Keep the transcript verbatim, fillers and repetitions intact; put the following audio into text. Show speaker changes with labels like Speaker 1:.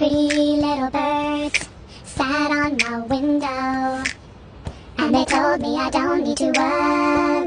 Speaker 1: Three little birds sat on my window, and they told me I don't need to worry.